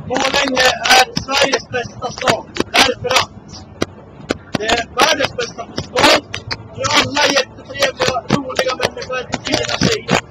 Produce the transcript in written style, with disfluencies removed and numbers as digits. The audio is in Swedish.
Borlänge är Sveriges bästa stad. Därför att det är världens bästa stad. Vi är alla jättetrevliga, roliga människor, fina tjejer.